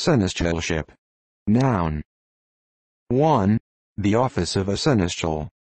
Seneschalship. Noun. 1. The office of a seneschal.